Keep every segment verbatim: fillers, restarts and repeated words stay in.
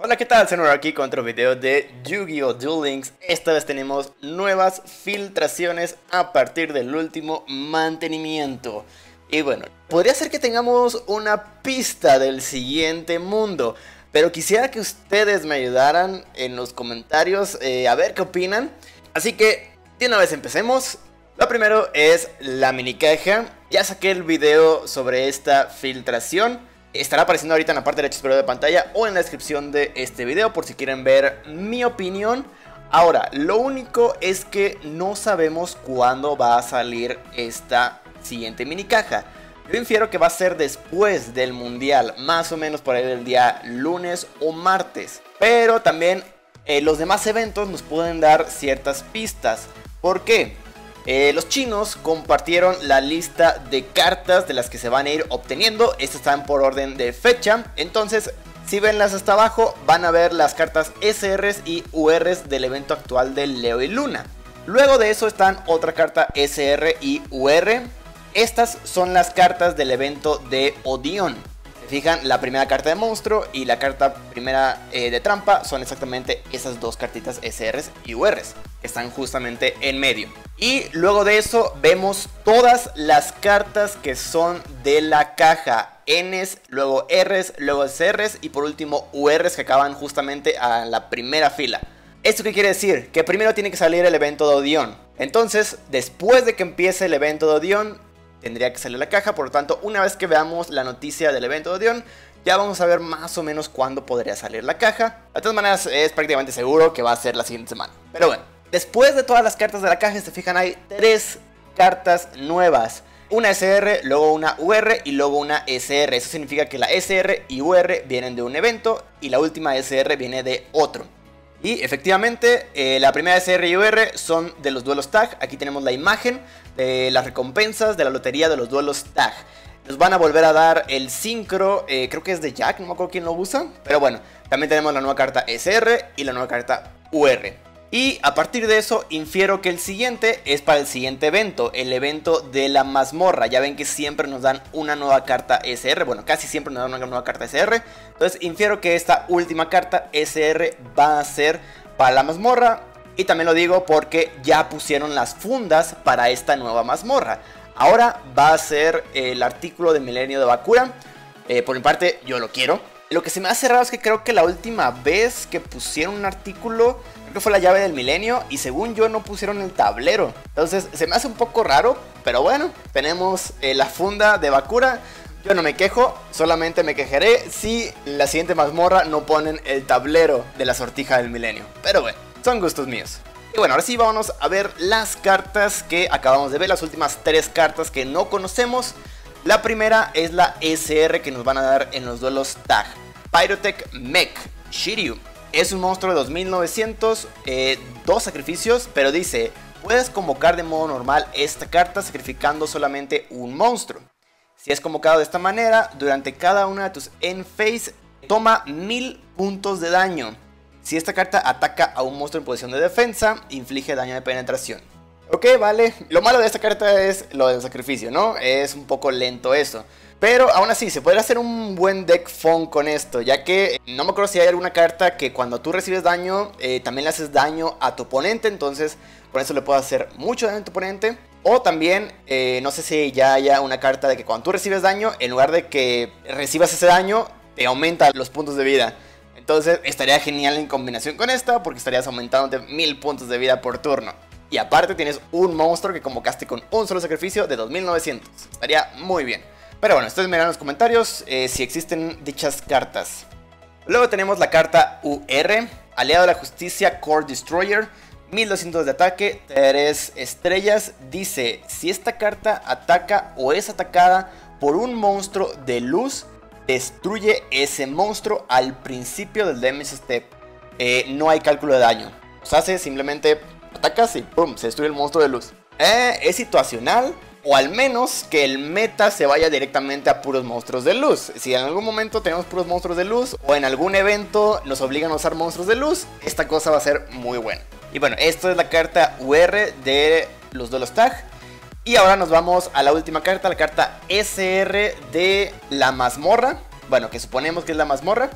Hola, ¿qué tal? Senor aquí con otro video de Yu-Gi-Oh! Duel Links. Esta vez tenemos nuevas filtraciones a partir del último mantenimiento. Y bueno, podría ser que tengamos una pista del siguiente mundo, pero quisiera que ustedes me ayudaran en los comentarios eh, a ver qué opinan. Así que, de una vez empecemos. Lo primero es la mini caja. Ya saqué el video sobre esta filtración. Estará apareciendo ahorita en la parte derecha superior de pantalla o en la descripción de este video por si quieren ver mi opinión. Ahora, lo único es que no sabemos cuándo va a salir esta siguiente mini caja. Yo infiero que va a ser después del mundial, más o menos por ahí el día lunes o martes. Pero también eh, los demás eventos nos pueden dar ciertas pistas. ¿Por qué? Eh, los chinos compartieron la lista de cartas de las que se van a ir obteniendo. Estas están por orden de fecha. Entonces, si venlas hasta abajo, van a ver las cartas S Rs y U Rs del evento actual de Leo y Luna. Luego de eso están otra carta S R y U R. Estas son las cartas del evento de Odion. Se fijan, la primera carta de monstruo y la carta primera eh, de trampa son exactamente esas dos cartitas S Rs y U Rs, que están justamente en medio. Y luego de eso vemos todas las cartas que son de la caja. Ns, luego Rs, luego S Rs y por último U Rs que acaban justamente a la primera fila. ¿Esto qué quiere decir? Que primero tiene que salir el evento de Odion. Entonces, después de que empiece el evento de Odion, tendría que salir la caja. Por lo tanto, una vez que veamos la noticia del evento de Odion, ya vamos a ver más o menos cuándo podría salir la caja. De todas maneras, es prácticamente seguro que va a ser la siguiente semana. Pero bueno, después de todas las cartas de la caja, se fijan, hay tres cartas nuevas. Una S R, luego una U R y luego una S R. Eso significa que la S R y U R vienen de un evento y la última S R viene de otro. Y efectivamente, eh, la primera S R y U R son de los duelos tag. Aquí tenemos la imagen de las recompensas de la lotería de los duelos tag. Nos van a volver a dar el sincro, eh, creo que es de Jack, no me acuerdo quién lo usa. Pero bueno, también tenemos la nueva carta S R y la nueva carta U R. Y a partir de eso infiero que el siguiente es para el siguiente evento, el evento de la mazmorra. Ya ven que siempre nos dan una nueva carta S R, bueno, casi siempre nos dan una nueva carta S R. Entonces infiero que esta última carta S R va a ser para la mazmorra. Y también lo digo porque ya pusieron las fundas para esta nueva mazmorra. Ahora va a ser el artículo de Milenio de Bakura. Eh, por mi parte yo lo quiero. Lo que se me hace raro es que creo que la última vez que pusieron un artículo, creo que fue la llave del milenio, y según yo no pusieron el tablero. Entonces se me hace un poco raro, pero bueno, tenemos eh, la funda de Bakura. Yo no me quejo, solamente me quejaré si la siguiente mazmorra no ponen el tablero de la sortija del milenio. Pero bueno, son gustos míos. Y bueno, ahora sí vámonos a ver las cartas que acabamos de ver, las últimas tres cartas que no conocemos. La primera es la S R que nos van a dar en los duelos tag. Pyrotech Mech Shiryu. Es un monstruo de dos mil novecientos, eh, dos sacrificios, pero dice, puedes convocar de modo normal esta carta sacrificando solamente un monstruo. Si es convocado de esta manera, durante cada una de tus end phase, toma mil puntos de daño. Si esta carta ataca a un monstruo en posición de defensa, inflige daño de penetración. Ok, vale. Lo malo de esta carta es lo del sacrificio, ¿no? Es un poco lento eso. Pero aún así, se podría hacer un buen deck fun con esto, ya que no me acuerdo si hay alguna carta que cuando tú recibes daño, eh, también le haces daño a tu oponente. Entonces, con eso le puedes hacer mucho daño a tu oponente. O también, eh, no sé si ya haya una carta de que cuando tú recibes daño, en lugar de que recibas ese daño, te aumenta los puntos de vida. Entonces, estaría genial en combinación con esta, porque estarías aumentándote mil puntos de vida por turno. Y aparte tienes un monstruo que convocaste con un solo sacrificio de dos mil novecientos. Estaría muy bien. Pero bueno, ustedes me dirán en los comentarios eh, si existen dichas cartas. Luego tenemos la carta U R, Aliado de la Justicia Core Destroyer, mil doscientos de ataque, tres estrellas. Dice, si esta carta ataca o es atacada por un monstruo de luz, destruye ese monstruo al principio del damage step. Eh, no hay cálculo de daño. O sea, hace simplemente atacas y pum, se destruye el monstruo de luz. Eh, es situacional, o al menos que el meta se vaya directamente a puros monstruos de luz. Si en algún momento tenemos puros monstruos de luz, o en algún evento nos obligan a usar monstruos de luz, esta cosa va a ser muy buena. Y bueno, esto es la carta U R de los duelos tag. Y ahora nos vamos a la última carta, la carta S R de la mazmorra. Bueno, que suponemos que es la mazmorra.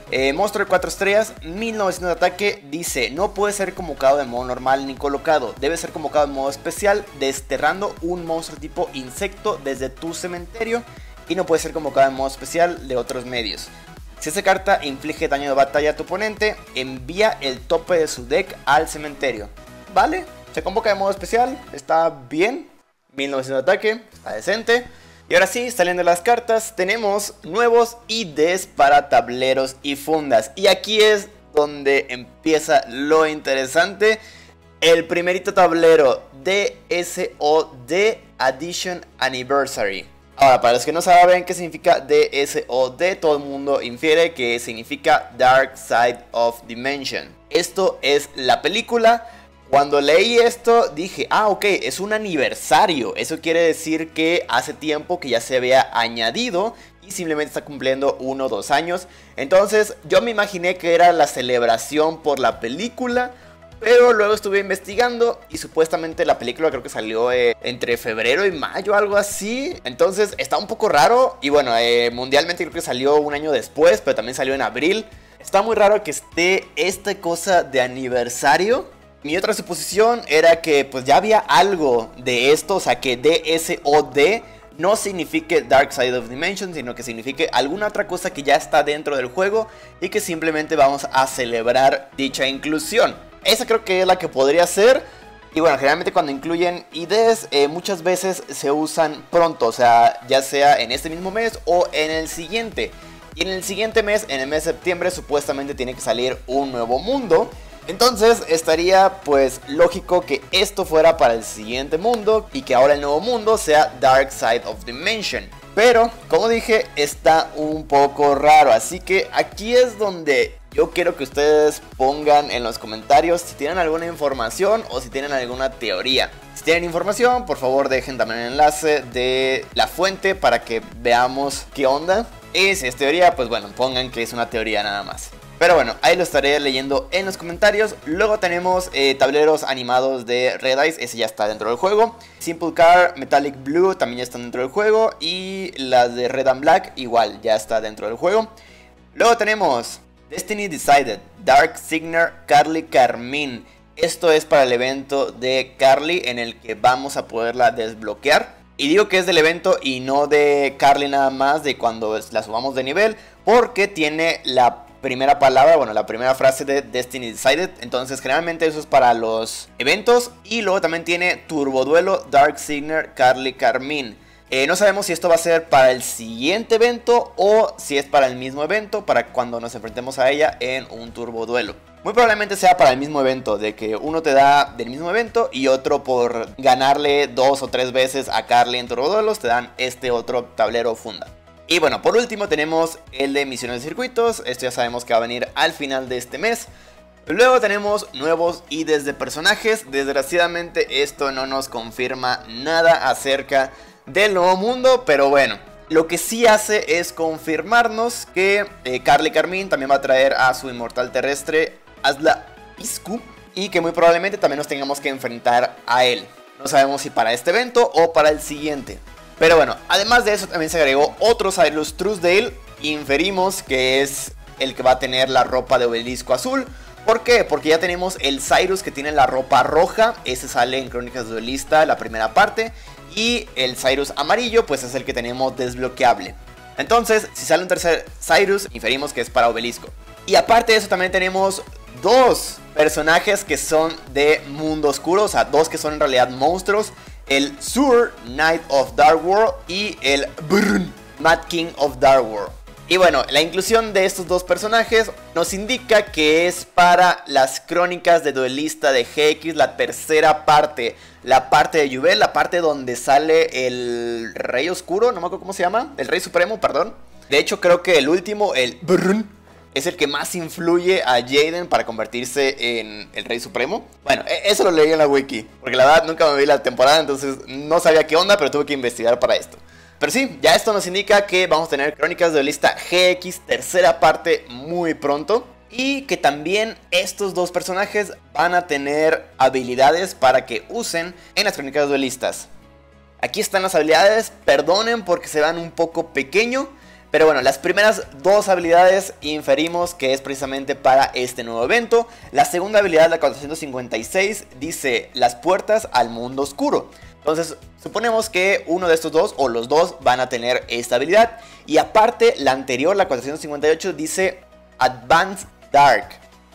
Eh, monstruo de cuatro estrellas, mil novecientos de ataque, dice: no puede ser convocado de modo normal ni colocado, debe ser convocado en modo especial, desterrando un monstruo tipo insecto desde tu cementerio, y no puede ser convocado en modo especial de otros medios. Si esa carta inflige daño de batalla a tu oponente, envía el tope de su deck al cementerio. Vale, se convoca de modo especial, está bien, mil novecientos de ataque, está decente. Y ahora sí, saliendo las cartas, tenemos nuevos I Ds para tableros y fundas. Y aquí es donde empieza lo interesante. El primerito tablero, D S O D Addition Anniversary. Ahora, para los que no saben qué significa D S O D, todo el mundo infiere que significa Dark Side of Dimension. Esto es la película. Cuando leí esto dije, ah ok, es un aniversario. Eso quiere decir que hace tiempo que ya se había añadido y simplemente está cumpliendo uno o dos años. Entonces yo me imaginé que era la celebración por la película, pero luego estuve investigando y supuestamente la película creo que salió eh, entre febrero y mayo, algo así. Entonces está un poco raro. Y bueno, eh, mundialmente creo que salió un año después, pero también salió en abril. Está muy raro que esté esta cosa de aniversario. Mi otra suposición era que pues ya había algo de esto, o sea que D S O D no signifique Dark Side of Dimension, sino que signifique alguna otra cosa que ya está dentro del juego y que simplemente vamos a celebrar dicha inclusión. Esa creo que es la que podría ser. Y bueno, generalmente cuando incluyen I Ds eh, muchas veces se usan pronto, o sea, ya sea en este mismo mes o en el siguiente. Y en el siguiente mes, en el mes de septiembre, supuestamente tiene que salir un nuevo mundo. Entonces estaría pues lógico que esto fuera para el siguiente mundo y que ahora el nuevo mundo sea Dark Side of Dimension. Pero como dije, está un poco raro, así que aquí es donde yo quiero que ustedes pongan en los comentarios si tienen alguna información o si tienen alguna teoría. Si tienen información, por favor dejen también el enlace de la fuente para que veamos qué onda. Y si es teoría, pues bueno, pongan que es una teoría nada más. Pero bueno, ahí lo estaré leyendo en los comentarios. Luego tenemos eh, tableros animados de Red Eyes, ese ya está dentro del juego. Simple Car, Metallic Blue también ya están dentro del juego. Y las de Red and Black igual ya está dentro del juego. Luego tenemos Destiny Decided, Dark Signer, Carly Carmine. Esto es para el evento de Carly en el que vamos a poderla desbloquear. Y digo que es del evento y no de Carly nada más, de cuando la subamos de nivel, porque tiene la primera palabra, bueno, la primera frase de Destiny Decided. Entonces generalmente eso es para los eventos. Y luego también tiene Turboduelo, Dark Signer, Carly Carmine. eh, No sabemos si esto va a ser para el siguiente evento o si es para el mismo evento, para cuando nos enfrentemos a ella en un Turboduelo. Muy probablemente sea para el mismo evento, de que uno te da del mismo evento y otro por ganarle dos o tres veces a Carly en Turboduelos te dan este otro tablero funda. Y bueno, por último tenemos el de misiones de circuitos. Esto ya sabemos que va a venir al final de este mes. Luego tenemos nuevos I Ds de personajes. Desgraciadamente esto no nos confirma nada acerca del nuevo mundo, pero bueno, lo que sí hace es confirmarnos que eh, Carly Carmine también va a traer a su inmortal terrestre Asla Isku, y que muy probablemente también nos tengamos que enfrentar a él. No sabemos si para este evento o para el siguiente. Pero bueno, además de eso también se agregó otro Cyrus Truesdale. Inferimos que es el que va a tener la ropa de obelisco azul. ¿Por qué? Porque ya tenemos el Cyrus que tiene la ropa roja. Ese sale en Crónicas de Duelista, la primera parte. Y el Cyrus amarillo pues es el que tenemos desbloqueable. Entonces, si sale un tercer Cyrus, inferimos que es para obelisco. Y aparte de eso también tenemos dos personajes que son de mundo oscuro. O sea, dos que son en realidad monstruos. El Sur, Knight of Dark World, y el Brrn, Mad King of Dark World. Y bueno, la inclusión de estos dos personajes nos indica que es para las Crónicas de Duelista de G X, la tercera parte. La parte de Yubel, la parte donde sale el Rey Oscuro, no me acuerdo cómo se llama, el Rey Supremo, perdón. De hecho creo que el último, el Brrn, es el que más influye a Jaden para convertirse en el Rey Supremo. Bueno, eso lo leí en la wiki, porque la verdad nunca me vi la temporada, entonces no sabía qué onda, pero tuve que investigar para esto. Pero sí, ya esto nos indica que vamos a tener Crónicas de Duelista G X, tercera parte, muy pronto. Y que también estos dos personajes van a tener habilidades para que usen en las Crónicas Duelistas. Aquí están las habilidades, perdonen porque se van un poco pequeño, Pero bueno, las primeras dos habilidades inferimos que es precisamente para este nuevo evento. La segunda habilidad, la cuatrocientos cincuenta y seis, dice las puertas al mundo oscuro. Entonces suponemos que uno de estos dos o los dos van a tener esta habilidad. Y aparte la anterior, la cuatrocientos cincuenta y ocho, dice Advanced Dark.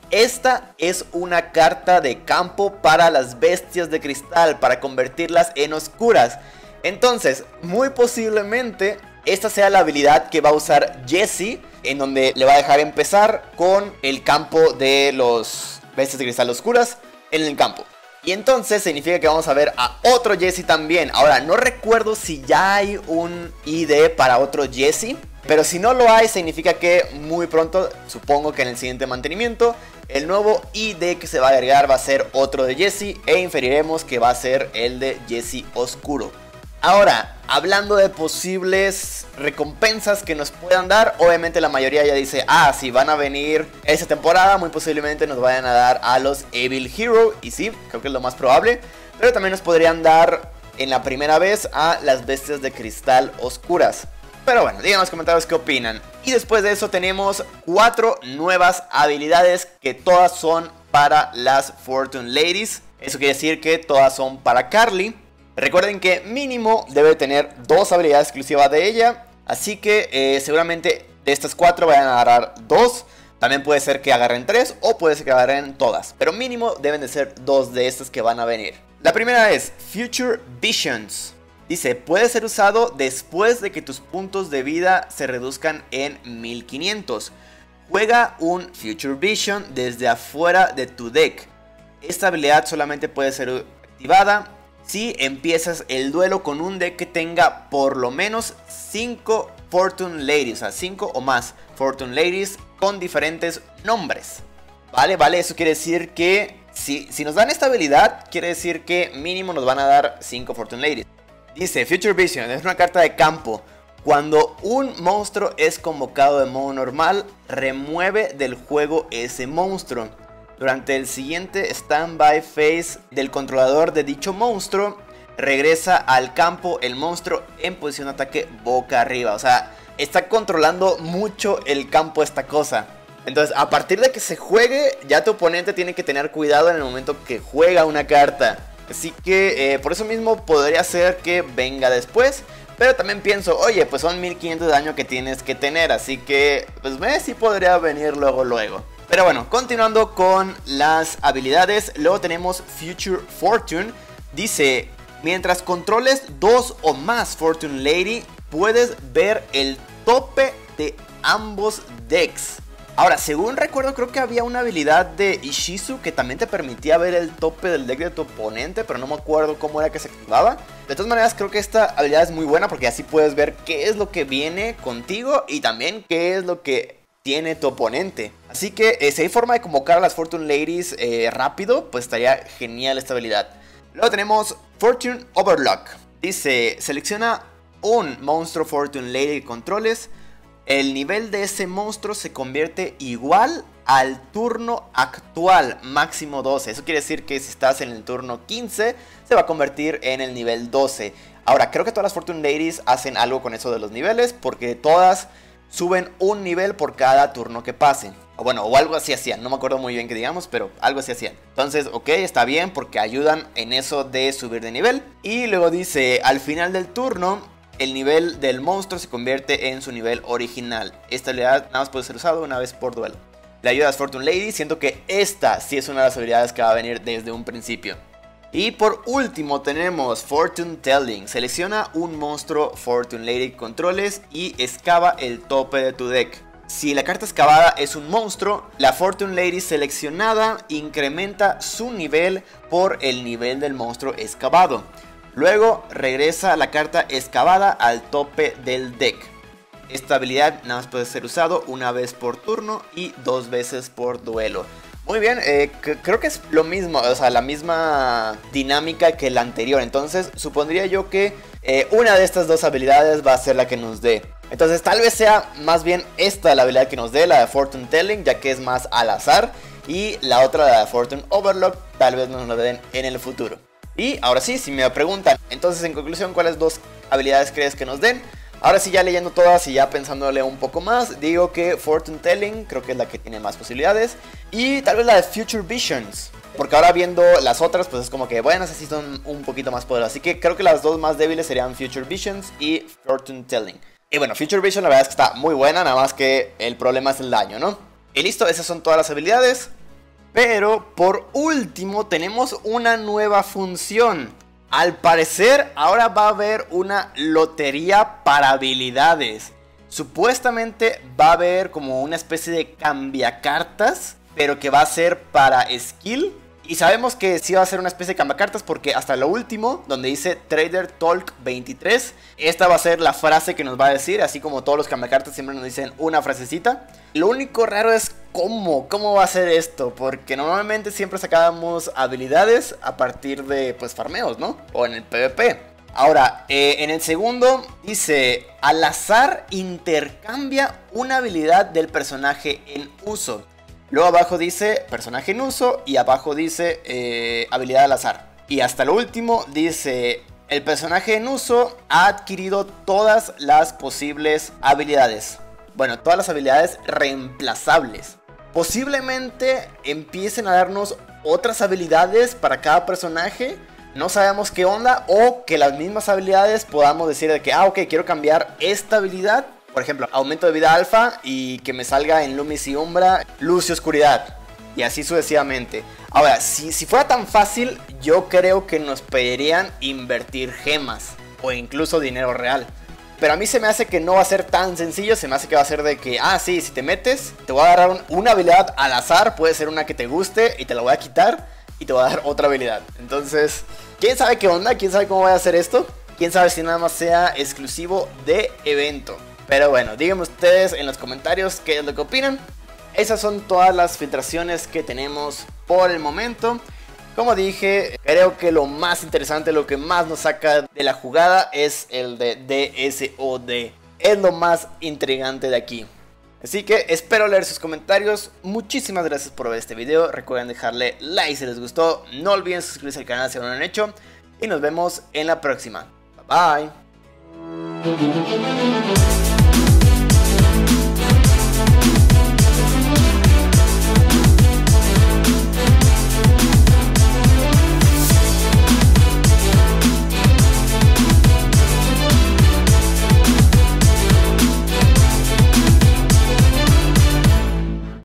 Esta es una carta de campo para las bestias de cristal, para convertirlas en oscuras. Entonces, muy posiblemente esta sea la habilidad que va a usar Jessie, en donde le va a dejar empezar con el campo de los bestias de cristal oscuras en el campo. Y entonces significa que vamos a ver a otro Jessie también. Ahora, no recuerdo si ya hay un I D para otro Jessie, pero si no lo hay, significa que muy pronto, supongo que en el siguiente mantenimiento, el nuevo I D que se va a agregar va a ser otro de Jessie, e inferiremos que va a ser el de Jessie Oscuro. Ahora, hablando de posibles recompensas que nos puedan dar, obviamente la mayoría ya dice, ah, si van a venir esta temporada, muy posiblemente nos vayan a dar a los Evil Hero, y sí, creo que es lo más probable, pero también nos podrían dar en la primera vez a las bestias de cristal oscuras. Pero bueno, díganme en los comentarios qué opinan. Y después de eso tenemos cuatro nuevas habilidades que todas son para las Fortune Ladies. Eso quiere decir que todas son para Carly. Recuerden que mínimo debe tener dos habilidades exclusivas de ella. Así que eh, seguramente de estas cuatro vayan a agarrar dos. También puede ser que agarren tres o puede ser que agarren todas. Pero mínimo deben de ser dos de estas que van a venir. La primera es Future Visions. Dice, puede ser usado después de que tus puntos de vida se reduzcan en mil quinientos. Juega un Future Vision desde afuera de tu deck. Esta habilidad solamente puede ser activada si empiezas el duelo con un deck que tenga por lo menos cinco Fortune Ladies, o sea, cinco o más Fortune Ladies con diferentes nombres. Vale, vale, eso quiere decir que si, si nos dan esta habilidad, quiere decir que mínimo nos van a dar cinco Fortune Ladies. Dice, Future Vision, es una carta de campo. Cuando un monstruo es convocado de modo normal, remueve del juego ese monstruo. Durante el siguiente standby phase del controlador de dicho monstruo, regresa al campo el monstruo en posición de ataque boca arriba. O sea, está controlando mucho el campo esta cosa. Entonces, a partir de que se juegue, ya tu oponente tiene que tener cuidado en el momento que juega una carta. Así que eh, por eso mismo podría ser que venga después. Pero también pienso, oye, pues son mil quinientos de daño que tienes que tener. Así que, pues ve, sí podría venir luego, luego. Pero bueno, continuando con las habilidades. Luego tenemos Future Fortune. Dice, mientras controles dos o más Fortune Lady, puedes ver el tope de ambos decks. Ahora, según recuerdo, creo que había una habilidad de Ishizu que también te permitía ver el tope del deck de tu oponente, pero no me acuerdo cómo era que se activaba. De todas maneras, creo que esta habilidad es muy buena porque así puedes ver qué es lo que viene contigo y también qué es lo que tiene tu oponente. Así que eh, si hay forma de convocar a las Fortune Ladies eh, rápido, pues estaría genial esta habilidad. Luego tenemos Fortune Overlock. Dice, selecciona un monstruo Fortune Lady que controles. El nivel de ese monstruo se convierte igual al turno actual, máximo doce. Eso quiere decir que si estás en el turno quince, se va a convertir en el nivel doce. Ahora, creo que todas las Fortune Ladies hacen algo con eso de los niveles, porque todas suben un nivel por cada turno que pasen. O bueno, o algo así hacían, no me acuerdo muy bien que digamos, pero algo así hacían. Entonces, ok, está bien porque ayudan en eso de subir de nivel. Y luego dice, al final del turno, el nivel del monstruo se convierte en su nivel original. Esta habilidad nada más puede ser usada una vez por duelo. Le ayuda a las Fortune Lady, siento que esta sí es una de las habilidades que va a venir desde un principio. Y por último tenemos Fortune Telling. Selecciona un monstruo Fortune Lady que controles y excava el tope de tu deck. Si la carta excavada es un monstruo, la Fortune Lady seleccionada incrementa su nivel por el nivel del monstruo excavado. Luego regresa la carta excavada al tope del deck. Esta habilidad nada más puede ser usado una vez por turno y dos veces por duelo. Muy bien, eh, creo que es lo mismo, o sea, la misma dinámica que la anterior. Entonces supondría yo que eh, una de estas dos habilidades va a ser la que nos dé. Entonces tal vez sea más bien esta la habilidad que nos dé, la de Fortune Telling, ya que es más al azar. Y la otra, la de Fortune Overlock, tal vez nos la den en el futuro. Y ahora sí, si me preguntan, entonces en conclusión, ¿cuáles dos habilidades crees que nos den? Ahora sí, ya leyendo todas y ya pensándole un poco más, digo que Fortune Telling creo que es la que tiene más posibilidades. Y tal vez la de Future Visions, porque ahora viendo las otras pues es como que bueno, esas sí son un poquito más poderosas. Así que creo que las dos más débiles serían Future Visions y Fortune Telling. Y bueno, Future Vision la verdad es que está muy buena, nada más que el problema es el daño, ¿no? Y listo, esas son todas las habilidades. Pero por último tenemos una nueva función. Al parecer ahora va a haber una lotería para habilidades. Supuestamente va a haber como una especie de cambiacartas, pero que va a ser para skill. Y sabemos que sí va a ser una especie de cambiacartas porque hasta lo último, donde dice Trader Talk veintitrés, esta va a ser la frase que nos va a decir, así como todos los cambiacartas siempre nos dicen una frasecita. Lo único raro es cómo, cómo va a ser esto, porque normalmente siempre sacábamos habilidades a partir de pues farmeos, ¿no? O en el PvP. Ahora, eh, en el segundo dice, al azar intercambia una habilidad del personaje en uso. Luego abajo dice personaje en uso y abajo dice eh, habilidad al azar. Y hasta lo último dice el personaje en uso ha adquirido todas las posibles habilidades. Bueno, todas las habilidades reemplazables. Posiblemente empiecen a darnos otras habilidades para cada personaje. No sabemos qué onda, o que las mismas habilidades podamos decir de que ah ok, quiero cambiar esta habilidad. Por ejemplo, aumento de vida alfa y que me salga en Lumis y Umbra, luz y oscuridad. Y así sucesivamente. Ahora, si, si fuera tan fácil, yo creo que nos pedirían invertir gemas o incluso dinero real. Pero a mí se me hace que no va a ser tan sencillo. Se me hace que va a ser de que, ah sí, si te metes, te voy a dar un, una habilidad al azar. Puede ser una que te guste y te la voy a quitar y te voy a dar otra habilidad. Entonces, ¿quién sabe qué onda? ¿Quién sabe cómo voy a hacer esto? ¿Quién sabe si nada más sea exclusivo de evento? Pero bueno, díganme ustedes en los comentarios qué es lo que opinan. Esas son todas las filtraciones que tenemos por el momento. Como dije, creo que lo más interesante, lo que más nos saca de la jugada es el de D S O D. Es lo más intrigante de aquí. Así que espero leer sus comentarios. Muchísimas gracias por ver este video. Recuerden dejarle like si les gustó. No olviden suscribirse al canal si no lo han hecho. Y nos vemos en la próxima. Bye bye.